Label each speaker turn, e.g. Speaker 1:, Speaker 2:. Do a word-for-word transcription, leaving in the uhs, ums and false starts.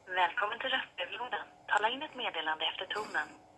Speaker 1: Välkommen till röstbrevlådan. Tala in ett meddelande efter tonen.